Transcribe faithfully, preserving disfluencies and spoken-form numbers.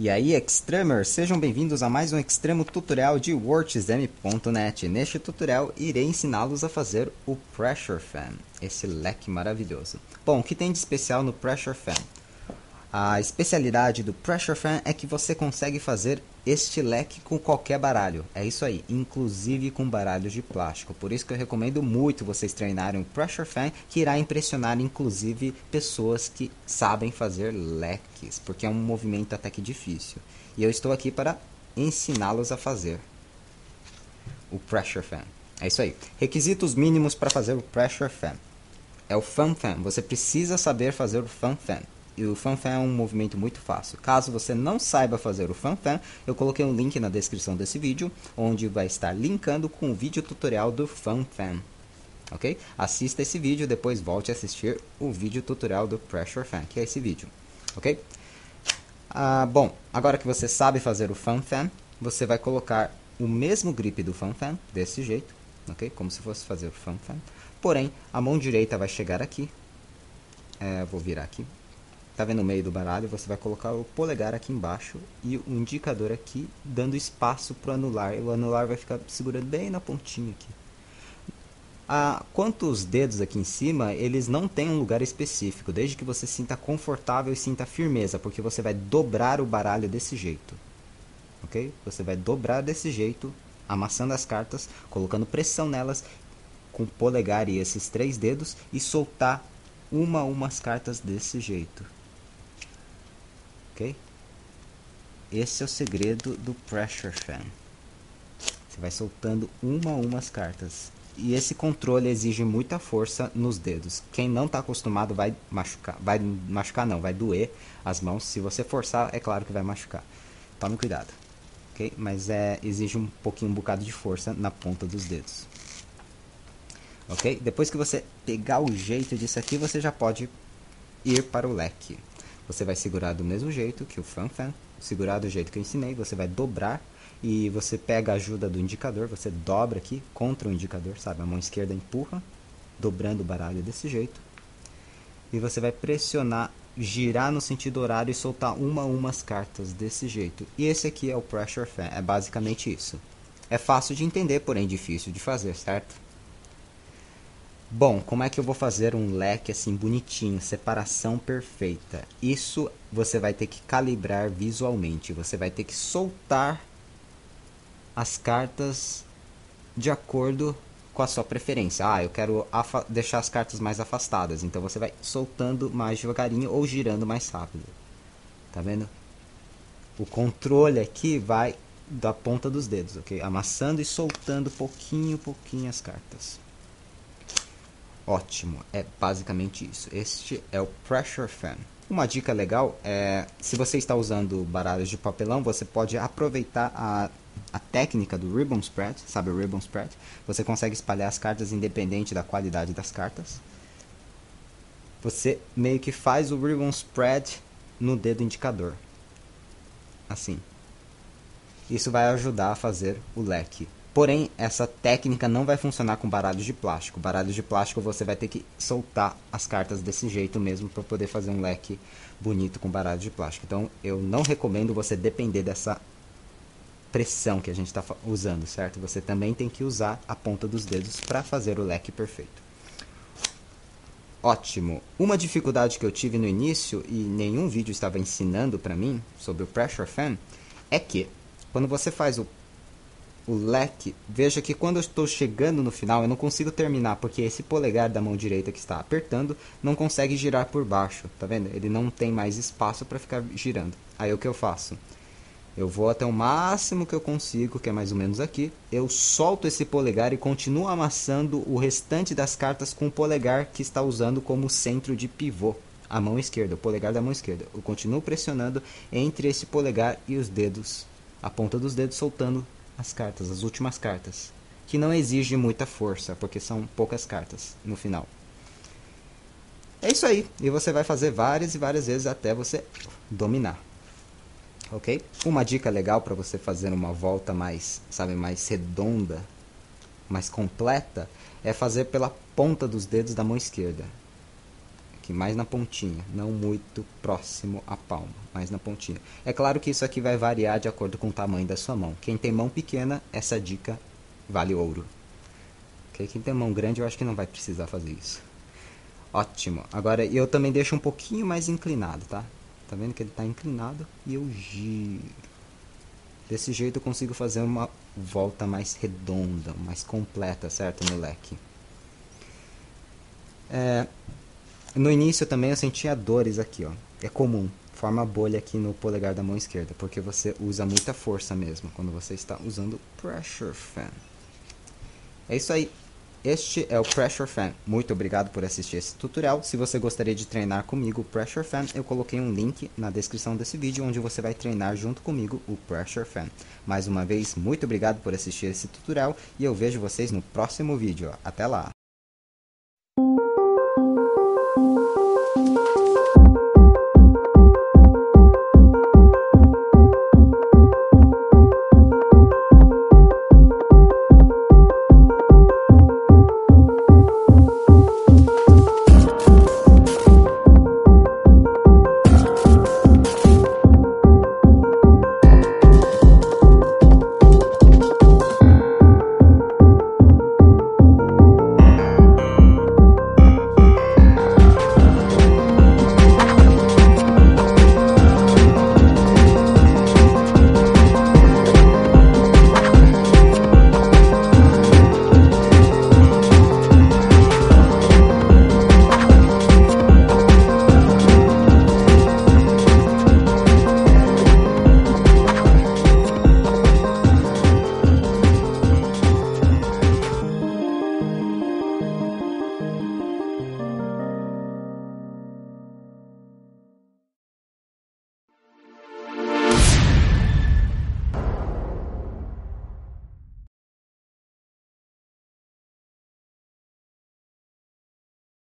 E aí, Extremers, sejam bem-vindos a mais um Extremo Tutorial de WordXM ponto net. Neste tutorial, irei ensiná-los a fazer o Pressure Fan, esse leque maravilhoso. Bom, o que tem de especial no Pressure Fan? A especialidade do Pressure Fan é que você consegue fazer este leque com qualquer baralho. É isso aí, inclusive com baralhos de plástico. Por isso que eu recomendo muito vocês treinarem o Pressure Fan, que irá impressionar inclusive pessoas que sabem fazer leques, porque é um movimento até que difícil. E eu estou aqui para ensiná-los a fazer o Pressure Fan. É isso aí. Requisitos mínimos para fazer o Pressure Fan. É o Fan Fan. Você precisa saber fazer o Fan Fan. E o Fan Fan é um movimento muito fácil. Caso você não saiba fazer o Fan Fan, eu coloquei um link na descrição desse vídeo, onde vai estar linkando com o vídeo tutorial do Fan Fan. Ok? Assista esse vídeo, depois volte a assistir o vídeo tutorial do Pressure Fan, que é esse vídeo. Ok? Ah, bom, agora que você sabe fazer o Fan Fan, você vai colocar o mesmo grip do Fan Fan, desse jeito, ok? Como se fosse fazer o Fan Fan. Porém, a mão direita vai chegar aqui. É, vou virar aqui. Tá vendo no meio do baralho? Você vai colocar o polegar aqui embaixo e o indicador aqui, dando espaço para o anular. E o anular vai ficar segurando bem na pontinha aqui. Ah, quanto os dedos aqui em cima, eles não têm um lugar específico, desde que você sinta confortável e sinta firmeza, porque você vai dobrar o baralho desse jeito. Ok? Você vai dobrar desse jeito, amassando as cartas, colocando pressão nelas com o polegar e esses três dedos e soltar uma a umas cartas desse jeito. Ok? Esse é o segredo do Pressure Fan. Você vai soltando uma a umas cartas. E esse controle exige muita força nos dedos. Quem não está acostumado vai machucar. Vai machucar não, vai doer as mãos. Se você forçar, é claro que vai machucar. Tome cuidado. Ok? Mas é, exige um pouquinho, um bocado de força na ponta dos dedos. Ok? Depois que você pegar o jeito disso aqui, você já pode ir para o leque. Você vai segurar do mesmo jeito que o Fan Fan, segurar do jeito que eu ensinei, você vai dobrar e você pega a ajuda do indicador, você dobra aqui contra o indicador, sabe? A mão esquerda empurra, dobrando o baralho desse jeito. E você vai pressionar, girar no sentido horário e soltar uma a umas cartas desse jeito. E esse aqui é o Pressure Fan, é basicamente isso. É fácil de entender, porém difícil de fazer, certo? Bom, como é que eu vou fazer um leque assim bonitinho, separação perfeita? Isso você vai ter que calibrar visualmente. Você vai ter que soltar as cartas de acordo com a sua preferência. Ah, eu quero deixar as cartas mais afastadas. Então você vai soltando mais devagarinho ou girando mais rápido. Tá vendo? O controle aqui vai da ponta dos dedos, ok? Amassando e soltando pouquinho, pouquinho as cartas. Ótimo, é basicamente isso. Este é o Pressure Fan. Uma dica legal é, se você está usando baralhos de papelão, você pode aproveitar a, a técnica do Ribbon Spread, sabe o Ribbon Spread? Você consegue espalhar as cartas independente da qualidade das cartas. Você meio que faz o Ribbon Spread no dedo indicador. Assim. Isso vai ajudar a fazer o leque. Porém, essa técnica não vai funcionar com baralhos de plástico. Baralhos de plástico você vai ter que soltar as cartas desse jeito mesmo para poder fazer um leque bonito com baralhos de plástico. Então, eu não recomendo você depender dessa pressão que a gente está usando, certo? Você também tem que usar a ponta dos dedos para fazer o leque perfeito. Ótimo! Uma dificuldade que eu tive no início, e nenhum vídeo estava ensinando para mim sobre o Pressure Fan, é que quando você faz o o leque, veja que quando eu estou chegando no final eu não consigo terminar, porque esse polegar da mão direita que está apertando não consegue girar por baixo, tá vendo? Ele não tem mais espaço para ficar girando. Aí o que eu faço? Eu vou até o máximo que eu consigo, que é mais ou menos aqui, eu solto esse polegar e continuo amassando o restante das cartas com o polegar que está usando como centro de pivô, a mão esquerda, o polegar da mão esquerda. Eu continuo pressionando entre esse polegar e os dedos, a ponta dos dedos, soltando as cartas, as últimas cartas, que não exige muita força, porque são poucas cartas no final. É isso aí, e você vai fazer várias e várias vezes até você dominar. Ok? Uma dica legal para você fazer uma volta mais, sabe, mais redonda, mais completa, é fazer pela ponta dos dedos da mão esquerda. aqui, mais na pontinha, não muito próximo à palma, mais na pontinha. É claro que isso aqui vai variar de acordo com o tamanho da sua mão. Quem tem mão pequena, essa dica vale ouro. Okay? Quem tem mão grande, eu acho que não vai precisar fazer isso. Ótimo. Agora eu também deixo um pouquinho mais inclinado, tá? Tá vendo que ele está inclinado e eu giro. Desse jeito eu consigo fazer uma volta mais redonda, mais completa, certo, no leque. É, no início também eu sentia dores aqui, ó. É comum, forma bolha aqui no polegar da mão esquerda, porque você usa muita força mesmo quando você está usando o Pressure Fan. É isso aí. Este é o Pressure Fan. Muito obrigado por assistir esse tutorial. Se você gostaria de treinar comigo o Pressure Fan, eu coloquei um link na descrição desse vídeo onde você vai treinar junto comigo o Pressure Fan. Mais uma vez, muito obrigado por assistir esse tutorial e eu vejo vocês no próximo vídeo. Até lá!